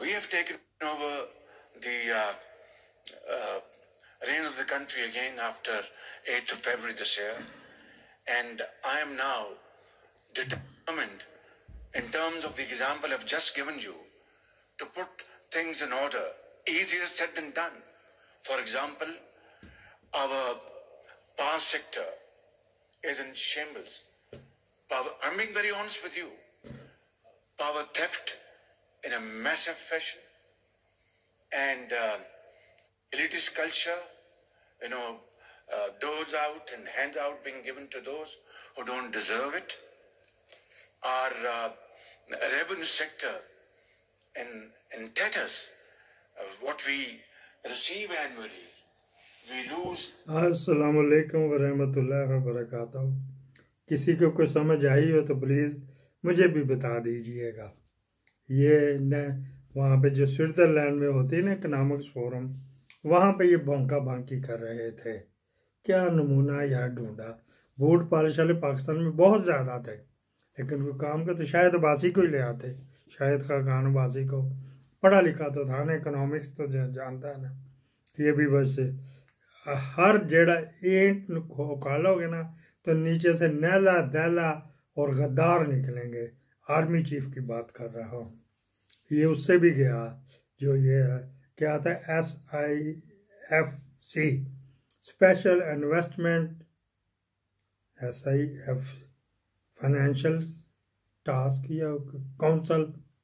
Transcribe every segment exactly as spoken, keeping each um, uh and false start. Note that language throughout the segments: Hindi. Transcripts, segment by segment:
we have taken over the uh, uh, reign of the country again after eighth of February this year, and I am now determined, in terms of the example I've just given you, to put things in order. Easier said than done. For example, our power sector is in shambles. Power, I'm being very honest with you. Power theft in a massive fashion, and uh, elitist culture, you know, uh, doles out and hands out being given to those who don't deserve it. Our uh, revenue sector in, in tatters of what we receive annually, we lose. अस्सलामु अलैकुम व रहमतुल्लाहि व बरकातहू। किसी को कोई समझ आई हो तो प्लीज़ मुझे भी बता दीजिएगा। ये न वहाँ पे जो स्विट्ज़रलैंड में होती है ना इकोनॉमिक्स फोरम, वहाँ पे ये भौंका भांकी कर रहे थे। क्या नमूना यार ढूंढा। बूट पॉलिश वाले पाकिस्तान में बहुत ज़्यादा थे, लेकिन वो काम का तो शायद बासी को ही ले आते, शायद का खान बासी को। पढ़ा लिखा तो था ना, इकोनॉमिक्स तो जानता है ना। ये भी बस हर जेड़ा ईंट उखालोगे ना तो नीचे से नैला दैला और गद्दार निकलेंगे। आर्मी चीफ की बात कर रहा हूँ। ये उससे भी गया जो ये है, क्या आता है, S I F C, special investment S I F financial task या काउंसिल,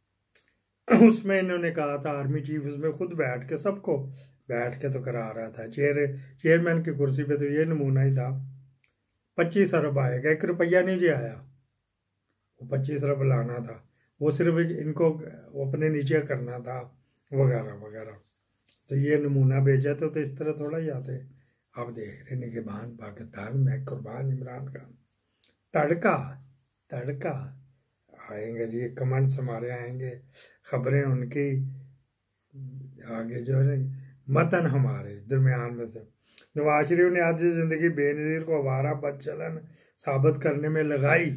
उसमें इन्होंने कहा था आर्मी चीफ उसमें खुद बैठ के सबको बैठ के तो करा रहा था। चेयर चेयरमैन की कुर्सी पे तो ये नमूना ही था। पच्चीस अरब आएगा, एक रुपया नहीं जी आया। वो पच्चीस अरब लाना था, वो सिर्फ इनको अपने नीचे करना था वगैरह वगैरह। तो ये नमूना भेजा तो, तो इस तरह थोड़ा ही आते। आप देख रहे हैं कि बहान पाकिस्तान में कुर्बान इमरान खान। तड़का तड़का आएंगे जी, कमेंट्स हमारे आएंगे, खबरें उनकी, आगे जो है मतन हमारे दरमियान में से। नवाज शरीफ ने आज जिंदगी बेनज़ीर को आवारा बदचलन साबित करने में लगाई,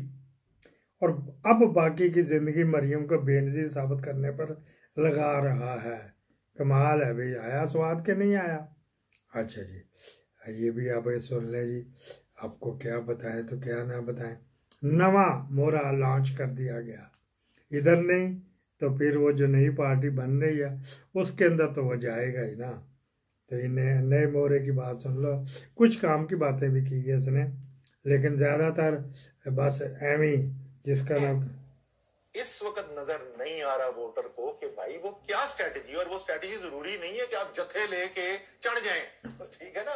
और अब बाकी की जिंदगी मरियम को बेनज़ीर साबित करने पर लगा रहा है। कमाल है भाई। आया स्वाद के नहीं आया? अच्छा जी, ये भी आप सुन लें जी। आपको क्या बताएं तो क्या ना बताएं। नवा मोरा लॉन्च कर दिया गया, इधर नहीं तो फिर वो जो नई पार्टी बन रही है उसके अंदर तो वो जाएगा ही ना। तो इन्हें नए मोरे की बात सुन लो। कुछ काम की बातें भी की है इसने, लेकिन ज्यादातर बस एमी जिसका नाम इस वक्त नजर नहीं आ रहा वोटर को कि भाई वो क्या स्ट्रेटेजी, और वो स्ट्रेटेजी जरूरी नहीं है कि आप जत्थे लेके चढ़ जाएं, ठीक है ना।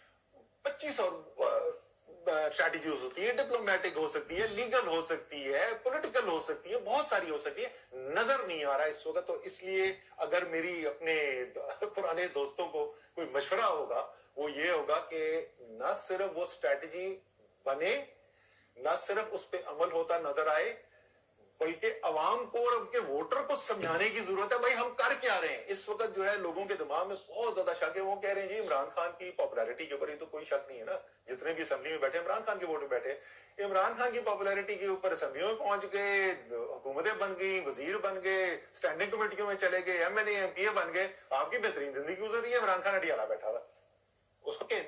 पच्चीस और स्ट्रैटेजी हो सकती है, डिप्लोमेटिक हो सकती है, लीगल हो सकती है, पॉलिटिकल हो सकती है, बहुत सारी हो सकती है। नजर नहीं आ रहा इस वक्त। तो इसलिए अगर मेरी अपने पुराने दोस्तों को कोई मशवरा होगा वो ये होगा कि न सिर्फ वो स्ट्रैटेजी बने, न सिर्फ उस पर अमल होता नजर आए, बल्कि अवाम को और उनके वोटर को समझाने की जरूरत है भाई हम कर क्या रहे हैं। इस वक्त जो है लोगों के दिमाग में बहुत ज्यादा शक है। वो कह रहे हैं जी इमरान खान की पॉपुलैरिटी के ऊपर, ये तो कोई शक नहीं है ना, जितने भी असेंबली में बैठे इमरान खान के वोट में बैठे, इमरान खान की पॉपुलैरिटी के ऊपर असेंबलियों में पहुंच गए, हुकूमतें बन गई, वजीर बन गए, स्टैंडिंग कमेटियों में चले गए, M N A M P A बन गए, आपकी बेहतरीन जिंदगी गुजर रही है, इमरान खान अटियाला बैठा हुआ। उसके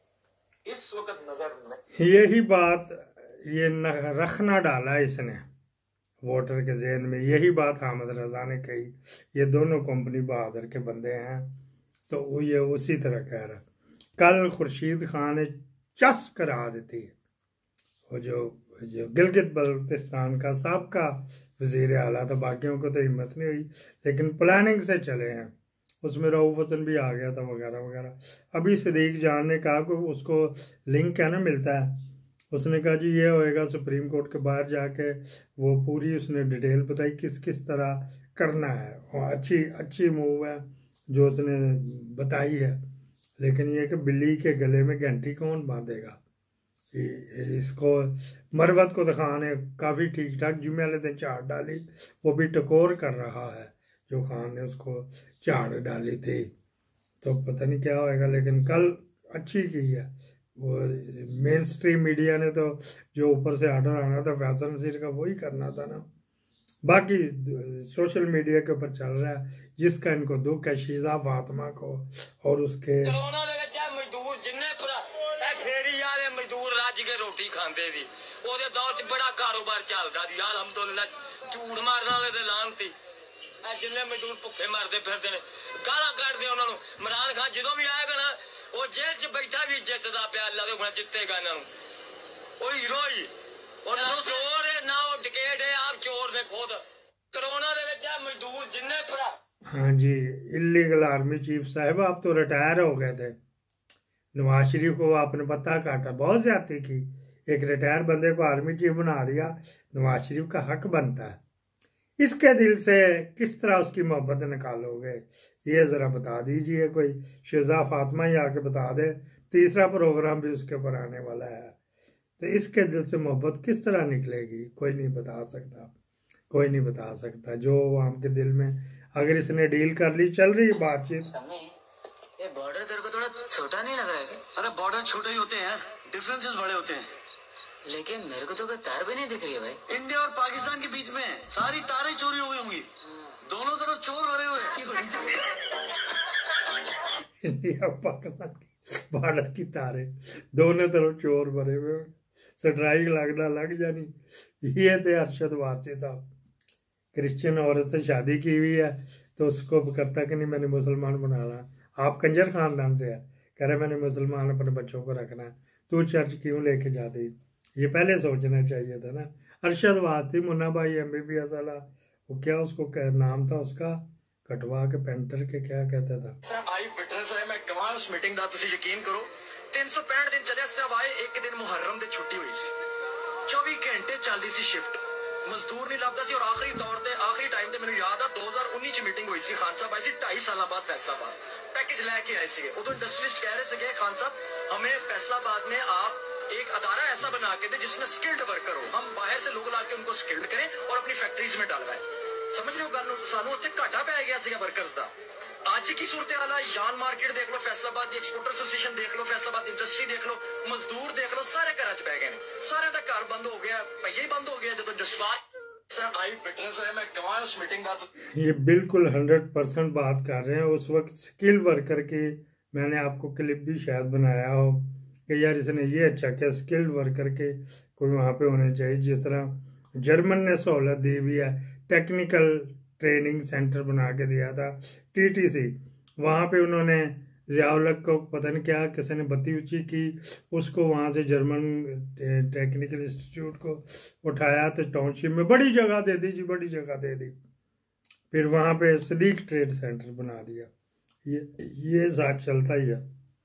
इस वक्त नजर नहीं। यही बात ये रखना डाला इसने वोटर के जहन में। यही बात हामिद रजा ने कही। ये दोनों कंपनी बहादुर के बंदे हैं, तो वो ये उसी तरह कह रहा। कल खुर्शीद खान ने चस करा देती है, वो जो जो गिलगित बल्तिस्तान का सबका वजीर आला था। बाकियों को तो हिम्मत नहीं हुई, लेकिन प्लानिंग से चले हैं। उसमें रऊफ हसन भी आ गया था वगैरह वगैरह। अभी सदीक जान ने कहा कि उसको लिंक क्या ना मिलता है, उसने कहा जी ये होएगा सुप्रीम कोर्ट के बाहर जाके, वो पूरी उसने डिटेल बताई किस किस तरह करना है। और अच्छी अच्छी मूव है जो उसने बताई है। लेकिन ये कि बिल्ली के गले में घंटी कौन बांधेगा। इसको मरवत को तो खान ने काफ़ी ठीक ठाक जुम्मे वाले दिन झाड़ डाली, वो भी टकोर कर रहा है जो खान ने उसको झाड़ डाली थी। तो पता नहीं क्या होएगा, लेकिन कल अच्छी की है। वो मेन स्ट्रीम मीडिया ने तो जो ऊपर से आर्डर आना था फैसल नसीर का वही करना था ना। बाकी सोशल मीडिया के ऊपर चल रहा है जिसका इनको दुख है शीजा फातिमा को और उसके मजदूर जिन्ने फेरी वाले मजदूर रज के रोटी खांदे दी ओदे दौर च बड़ा कारोबार चलदा दी अलहमदुलिल्लाह झूठ मारन वाले ते लानती जिन्ने मजदूर भुखे मरदे फिरदे ने गालां कढदे उन्हां नूं इमरान खान जदों भी आएगा ना वो जेल च बैठा भी जितदा पिया अल्लाह दे गुण जितेगा इन्हां नूं ओ हीरो ही और ना चोर है ना वो डकैत है आप चोर ने खुद कोरोना दे विच मजदूर जिन्ने भरा। हाँ जी इलीगल आर्मी चीफ साहब आप तो रिटायर हो गए थे। नवाज शरीफ को आपने पता काटा बहुत ज्यादा की एक रिटायर बंदे को आर्मी चीफ बना दिया। नवाज शरीफ का हक बनता है। इसके दिल से किस तरह उसकी मोहब्बत निकालोगे ये ज़रा बता दीजिए। कोई शीजा फातिमा ही आके बता दे। तीसरा प्रोग्राम भी उसके ऊपर आने वाला है तो इसके दिल से मोहब्बत किस तरह निकलेगी कोई नहीं बता सकता कोई नहीं बता सकता। जो आम के दिल में अगर इसने डील कर ली चल रही बातचीत। ये बॉर्डर तेरे को थोड़ा छोटा नहीं लग रहा है? अरे बॉर्डर छोटे ही होते हैं डिफरेंसेस बड़े होते हैं। लेकिन मेरे को तो कोई तार भी नहीं दिख रही है भाई। इंडिया और पाकिस्तान के बीच में सारी तारें चोरी हो गई होंगी दोनों तरफ चोर भरे हुए। इंडिया पाकिस्तान की बॉर्डर की तारे दोनों तरफ चोर भरे हुए स्ट्राइक लगना लग जानी। ये थे अरशद वारसी साहब क्रिश्चियन औरत से शादी की हुई है तो उसको करता कि नहीं मैंने मुसलमान बनाना। आप कंजर खानदान से है कह रहे मैंने मुसलमान अपने बच्चों को रखना है तू चर्च क्यों लेके जाती। ये पहले सोचना चाहिए था ना। अरशद वारसी मुन्ना भाई एम बी बी एस वाला वो क्या उसको क्या नाम था उसका कटवा के पेंटर के क्या कहता था। आई विटनेस है मैं कमाल मीटिंग दा तुसी यकीन करो तीन सौ पैंठ दिन चले सब आए एक दिन मुहर्रम दी छुट्टी हुई सी चौबीस घंटे चलदी सी शिफ्ट मजदूर नहीं लगता सी और आखिरी दौर ते आखिरी टाइम ते मैनूं याद आ दो हज़ार उन्नीस च मीटिंग हुई सी खान साहब आए सी ढाई साल बाद फैसलाबाद पैकेज लेके आए थे उदो इंडस्ट्रियलिस्ट कह रहे थे खान साहब हमें फैसलाबाद में आप एक अदारा ऐसा बना के दे जिसमें स्किल्ड वर्कर हो हम बाहर से लोग लाके उनको स्किल्ड करें और अपनी फैक्ट्रीज में डलवाएं। समझ रहे हो गल सानू उत्थे घाटा पै गया सीगा वर्कर्स दा। आज की सूरत हाल है यान मार्केट देख लो फैसलाबाद दी एक्सपोर्टर एसोसिएशन देख लो फैसलाबाद इंडस्ट्री देख लो मजदूर देख लो सारे घर च बह गए ने सारे दा घर बंद हो गया भैया ही बंद हो गया जब इंडस्ट्री आई फिटनेस है मैं कमाल मीटिंग बात। ये बिल्कुल हंड्रेड परसेंट बात कर रहे हैं। उस वक्त स्किल वर्कर की मैंने आपको क्लिप भी शायद बनाया हो कि यार इसने ये अच्छा क्या स्किल्ड वर्कर के कोई वहाँ पे होने चाहिए। जिस तरह जर्मन ने सहूलत दी हुई है टेक्निकल ट्रेनिंग सेंटर बना के दिया था टीटीसी वहाँ पे उन्होंने ज़ियाउल-हक को पता नहीं क्या किसी ने बत्ती ऊँची की उसको वहाँ से जर्मन टेक्निकल इंस्टीट्यूट को उठाया तो टाउनशिप में बड़ी जगह दे दी जी बड़ी जगह दे दी। फिर वहाँ पे सदीक ट्रेड सेंटर बना दिया। ये ये साथ चलता ही है।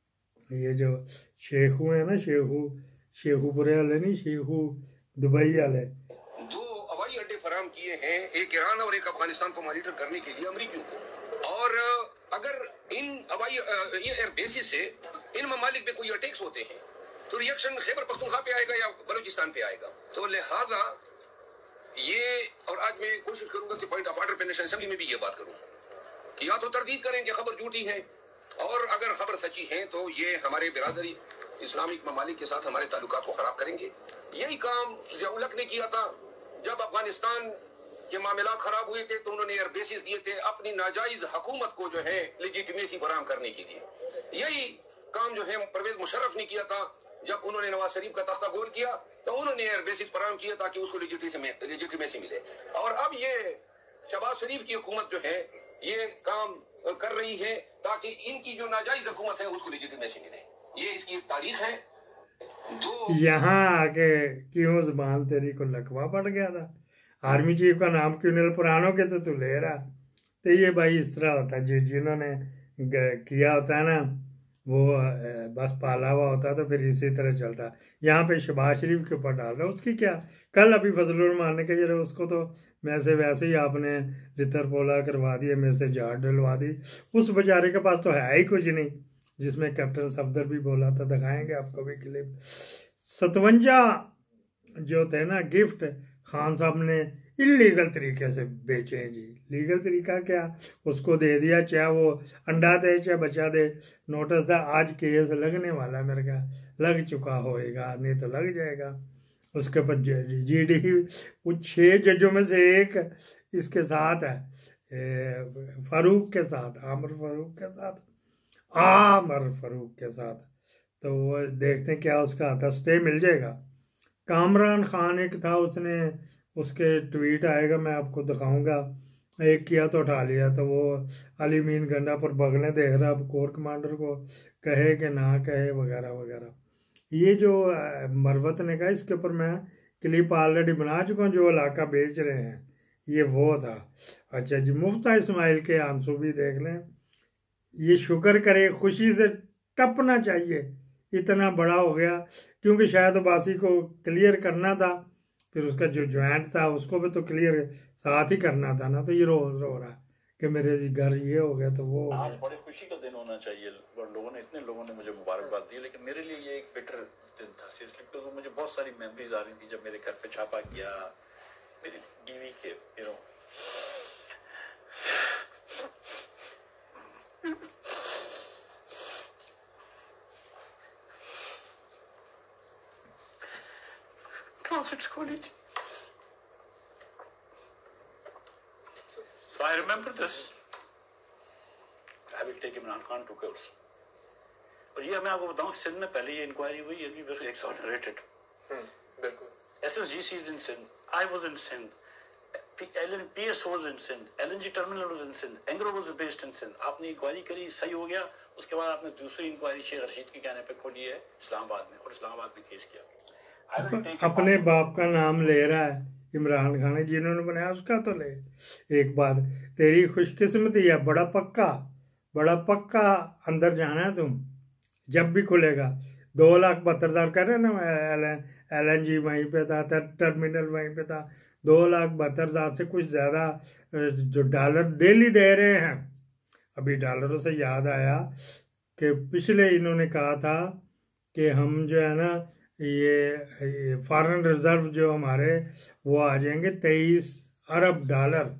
ये जो शेखू है ना शेखू शेखूपुरे वाले नहीं शेखू दुबई वाले दो हवाई अड्डे फराम किए हैं एक ईरान और एक अफगानिस्तान को मॉनिटर करने के लिए अमरीकियों को। और अगर इन हवाई ये एयर बेसिस से इन ममालिक पे कोई अटैक्स होते हैं तो रिएक्शन खैबर पख्तूनख्वा पे आएगा या बलूचिस्तान पे आएगा। तो लिहाजा ये और आज मैं कोशिश करूंगा कि पॉइंट ऑफ ऑर्डर पे नेशनल असेंबली में भी ये बात करूं कि या तो तरदीद करें कि खबर झूठी है और अगर खबर सच्ची है तो ये हमारे बिरादरी इस्लामिक ममालिक के साथ हमारे ताल्लुकात को खराब करेंगे। यही काम ज़ियाउल-हक ने किया था जब अफगानिस्तान के मामला खराब हुए थे तो उन्होंने एयर बेसिस दिए थे अपनी नाजायज हुकूमत को जो है लेजिटिमेसी फराहम करने के लिए। यही काम जो है परवेज मुशर्रफ ने किया था जब उन्होंने नवाज शरीफ का तख्ता गोल किया तो उन्होंने एयर बेसिस फराहम किया ताकि उसको लेजिटिमेसी मिले। और अब ये शहबाज शरीफ की हुकूमत जो है ये काम कर रही है ताकि इनकी जो नाजायज हुकूमत है उसको लेजिटिमेसी मिले। ये इसकी तारीख है। दो यहाँ आके क्यों जुबान तेरी को लकवा पड़ गया था आर्मी चीफ का नाम क्यों नहीं पुरानों के तो तू ले रहा। तो ये भाई इस तरह होता है जो जिन्होंने किया होता है ना वो बस पाला हुआ होता तो फिर इसी तरह चलता। यहाँ पे शहबाज शरीफ के ऊपर डाल रहा उसकी क्या कल अभी फजलुर रहमान ने कहा उसको तो मैं से वैसे ही आपने लितर पोला करवा दिया मेरे से झाड़ डलवा दी। उस बेचारे के पास तो है ही कुछ नहीं जिसमें कैप्टन सफदर भी बोला था दिखाएंगे आपको भी क्लिप। सतवंजा जो थे ना गिफ्ट खान साहब ने इलीगल तरीके से बेचे हैं जी। लीगल तरीका क्या उसको दे दिया चाहे वो अंडा दे चाहे बचा दे नोटिस था आज केस लगने वाला मेरे का लग चुका होएगा नहीं तो लग जाएगा। उसके ऊपर जी डी कुछ छः जजों में से एक इसके साथ है, फारूक के साथ, आमर फारूक के साथ, आमर फारूक के साथ। तो वो देखते हैं क्या उसका आता, स्टे मिल जाएगा। कामरान खान एक था, उसने उसके ट्वीट आएगा, मैं आपको दिखाऊंगा। एक किया तो उठा लिया, तो वो अली मीन गंडा पर बगलें देख रहा, अब कोर कमांडर को कहे कि ना कहे वगैरह वगैरह। ये जो मरवत ने कहा, इसके ऊपर मैं क्लिप ऑलरेडी बना चुका हूँ, जो इलाका बेच रहे हैं ये वो था। अच्छा जी, मुफ्ता इस्माइल के आंसू भी देख लें। ये शुक्र करे, खुशी से टपना चाहिए, इतना बड़ा हो गया, क्योंकि शायद अब्बासी को क्लियर करना था, फिर उसका जो ज्वाइंट था उसको भी तो क्लियर साथ ही करना था ना। तो ये रो रो रहा कि मेरे घर ये हो गया तो वो आज बड़े खुशी का दिन होना चाहिए। लोगों ने, इतने लोगों ने मुझे मुबारकबाद दी, लेकिन मेरे लिए ये एक बिटर दिन था सीरियसली, क्योंकि मुझे बहुत सारी मेमोरीज आ रही थी जब मेरे घर पे छापा किया मेरी बीवी के, you know Closet college. So I remember this. I will take Imran Khan to court. और ये मैं आपको बताऊं, सिंध में पहले ये इंक्वायरी हुई, ये भी वेरी एक्सॉनरेटेड। बिल्कुल। S S G C in Sindh, I was in Sindh, P S was in Sindh, L N G terminal was in Sindh, Engro was based in Sindh. आपने इंक्वायरी करी, सही हो गया, उसके बाद आपने दूसरी इंक्वायरी शेख रशीद के कहने पे खोली है इस्लामाबाद में, और इस्लामाबाद में केस किया। अपने बाप का नाम ले रहा है इमरान खान, जिन्होंने बनाया उसका तो ले। एक बात, तेरी खुशकिस्मती है, बड़ा पक्का बड़ा पक्का अंदर जाना है तुम, जब भी खुलेगा। दो लाख बहत्तर हजार कर रहे ना, एल एन जी वहीं पे था, टर्मिनल वहीं पे था, दो लाख बहत्तर हजार से कुछ ज़्यादा जो डॉलर डेली दे रहे हैं। अभी डॉलरों से याद आया कि पिछले इन्होंने कहा था कि हम जो है ना, ये फॉरेन रिजर्व जो हमारे वो आ जाएंगे तेईस अरब डॉलर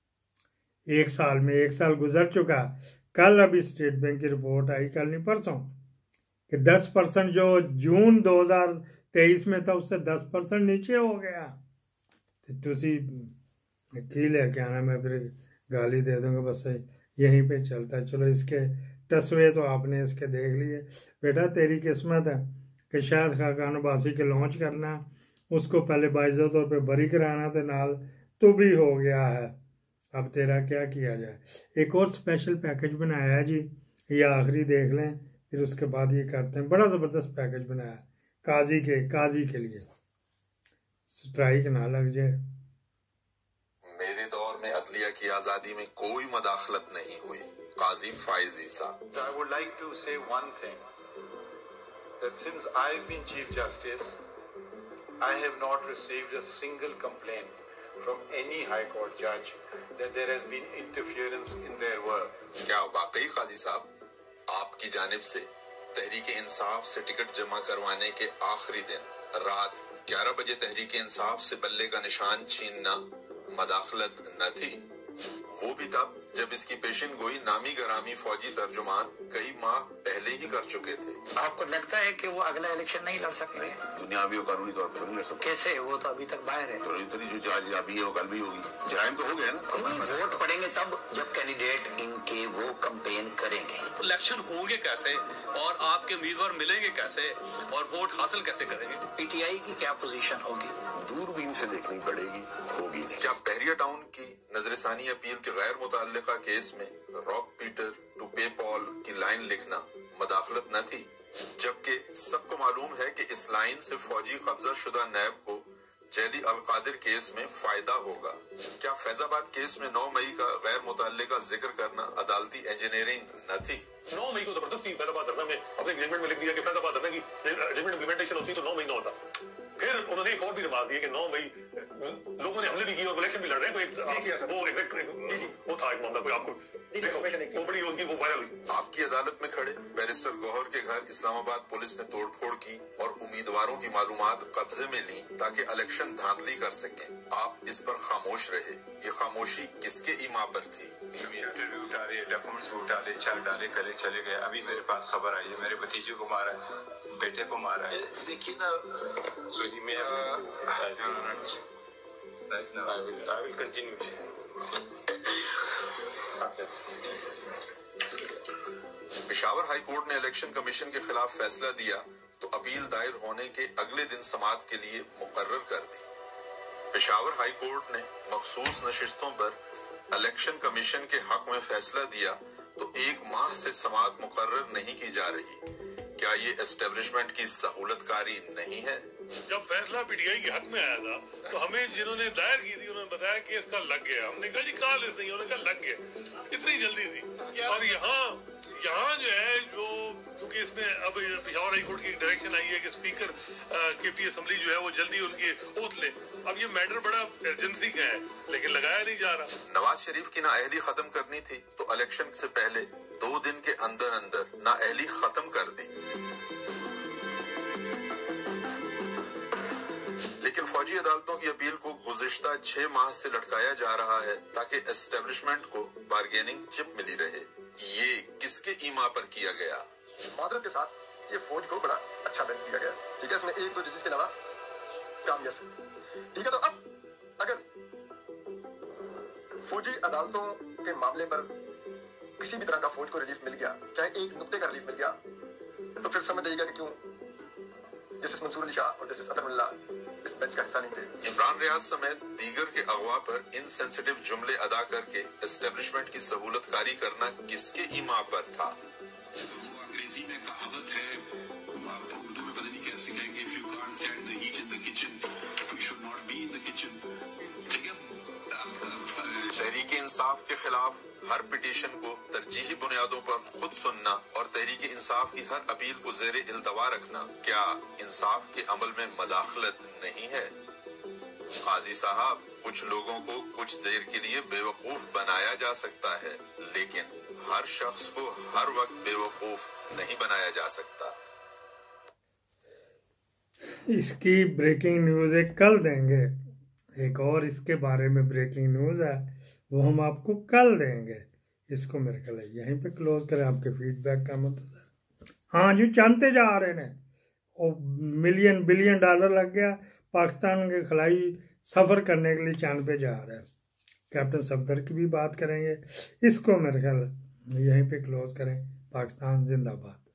एक साल में। एक साल गुजर चुका, कल अभी स्टेट बैंक की रिपोर्ट आई, कल नहीं परसों, कि दस परसेंट जो जून दो हज़ार तेईस में था उससे दस परसेंट नीचे हो गया। तो तुसी की ले क्या ना, मैं फिर गाली दे दूंगा, बस यहीं पे चलता है। चलो, इसके टसवे तो आपने इसके देख लिए। बेटा तेरी किस्मत है कि शायद खाकान अब्बासी के लॉन्च करना, उसको पहले बाइज़्ज़त तौर पे बरी कराना, तो नाल तो भी हो गया है। अब तेरा क्या किया जाए। एक और स्पेशल पैकेज बनाया है जी, ये आखिरी देख लें, फिर उसके बाद ये करते हैं। बड़ा ज़बरदस्त पैकेज बनाया है काजी के काजी के लिए, स्ट्राइक ना लग जाए। मेरे दौर में अदलिया की आज़ादी में कोई मदाखलत नहीं हुई। काजी फाइज ईसा। I would like to say one thing, that since I've been Chief Justice, I have not received a single complaint from any High Court judge that there has been interference in their work. क्या वाकई काजी साहब आपकी जानिब से तहरीक इंसाफ से टिकट जमा करवाने के आखिरी दिन रात ग्यारह बजे तहरीक इंसाफ से बल्ले का निशान छीनना मदाखलत न थी? वो भी तब जब इसकी पेशिन गोई नामी गरामी फौजी तर्जुमान कई माह पहले ही कर चुके थे। आपको लगता है कि वो अगला इलेक्शन नहीं लड़ सकेंगे? दुनियावी और कानूनी तौर पर नहीं लड़ सकते। कैसे? वो तो अभी तक बाहर है। तो इतनी जो चार्ज अभी है वो कल भी होगी। जराइम तो हो गया ना। वोट पड़ेंगे तब जब कैंडिडेट इनके वो कंपेन करेंगे। इलेक्शन होंगे कैसे और आपके उम्मीदवार मिलेंगे कैसे और वोट हासिल कैसे करेंगे? पीटीआई की क्या पोजीशन होगी? दूरबीन से देखनी पड़ेगी, होगी नहीं। क्या बहरिया टाउन की नजरसानी अपील के गैर मुतल्लिका केस में rob Peter to pay Paul की लाइन लिखना मदाखलत न थी? जबकि सबको मालूम है कि इस लाइन से फौजी कब्जा शुदा नैब को जैली अलकादिर केस में फायदा होगा। क्या फैजाबाद केस में नौ मई का गैर मुतल्लिका जिक्र करना अदालती इंजीनियरिंग न थी? नौ मई को जबरदस्ती फैजाबाद धरना में अपने एग्रीमेंट में लिख दिया कि फैजाबाद धरना की एग्रीमेंट इम्प्लीमेंटेशन होती तो नौ मई न होता। फिर उन्होंने एक और भी रिमार्क दिया कि नौ मई लोगों ने हमले भी किए और इलेक्शन भी लड़ रहे हैं। तो एक वो एग्जैक्ट वो था एक मामला, कोई आपको वो बड़ी उनकी वो वायरल कामयाब हुई। आपकी अदालत में खड़े बैरिस्टर गौहर के घर इस्लामाबाद पुलिस ने तोड़फोड़ की और उम्मीदवारों की मालूमात कब्जे में ली ताकि इलेक्शन धांधली कर सकें। आप इस पर खामोश रहे। ये खामोशी किसके ईमा पर थी? इंटरव्यू उतारे, डॉक्यूमेंट्स उतारे, चल डाले, करे चले गए। अभी मेरे पास खबर आई है मेरे भतीजे को मारा है, बेटे को मारा है। देखिए ना, I will continue. Peshawar high court ने इलेक्शन कमीशन के खिलाफ फैसला दिया तो अपील दायर होने के अगले दिन समाअत के लिए मुकर्रर कर दी। पेशावर हाई कोर्ट ने मखसूस नशिस्तों पर इलेक्शन कमीशन के हक में फैसला दिया तो एक माह से समाअत मुकर्रर नहीं की जा रही। क्या ये एस्टेब्लिशमेंट की सहूलतकारी नहीं है? जब फैसला पीटीआई के हक में आया था तो हमें जिन्होंने दायर की थी उन्होंने बताया केस का लग गया। हमने कहा जी कहा लिस्ट नहीं, उन्होंने कहा लग गया। इतनी जल्दी थी। और यहाँ यहाँ जो है जो क्योंकि इसमें अब पेशावर हाई कोर्ट की डायरेक्शन आई है कि स्पीकर के पी असेंबली जो है वो जल्दी उनकी ओथ ले। अब ये मैटर बड़ा अर्जेंसी का है लेकिन लगाया नहीं जा रहा। नवाज शरीफ की नाअहली खत्म करनी थी तो इलेक्शन से पहले दो दिन के अंदर अंदर नाअहली खत्म कर दी। लेकिन फौजी अदालतों की अपील को गुज़िश्ता छह माह से लटकाया जा रहा है ताकि एस्टेब्लिशमेंट को बार्गेनिंग चिप मिली रहे। ये किसके ईमा पर किया गया? मादरत के साथ ये फौज को बड़ा अच्छा बेंच दिया गया। ठीक है, इसमें एक दो जजेस के अलावा काम यस। ठीक है, तो अब अगर फौजी अदालतों के मामले पर किसी भी तरह का फौज को रिलीफ मिल गया, चाहे एक नुक्ते का रिलीफ मिल गया, तो फिर समझ जाइएगा कि क्यों जस्टिस मंसूर अली शाह और जस्टिस अतमुल्ला इस बेंच का हिस्सा नहीं थे। इमरान रियाज समेत दीगर के अगवा पर इनसेंसिटिव जुमले अदा करके एस्टेब्लिशमेंट की सहूलतकारी करना किसके ईमा पर था? अंग्रेजी में कहावत है, उर्दू में पता नहीं कैसे कहेंगे, if you can't stand the heat in the kitchen you should not be in the kitchen. ठीक है, तहरीक इंसाफ के खिलाफ हर पिटीशन को तरजीही बुनियादों पर खुद सुनना और तहरीक इंसाफ की हर अपील को ज़ेरे इल्तवा रखना क्या इंसाफ के अमल में मदाखलत नहीं है? काजी साहब, कुछ लोगों को कुछ देर के लिए बेवकूफ बनाया जा सकता है लेकिन हर शख्स को हर वक्त बेवकूफ नहीं बनाया जा सकता। इसकी ब्रेकिंग न्यूज़ एक कल देंगे। एक और इसके बारे में ब्रेकिंग न्यूज़ है, वो हम आपको कल देंगे। इसको मेरे ख्याल यहीं पे क्लोज करें। आपके फीडबैक का मतलब हाँ जी, चांदते जा रहे हैं और मिलियन बिलियन डॉलर लग गया। पाकिस्तान के खिलाई सफ़र करने के लिए चांद पे जा रहा है। कैप्टन सफदर की भी बात करेंगे। इसको मेरे ख्याल यहीं पे क्लोज करें। पाकिस्तान जिंदाबाद।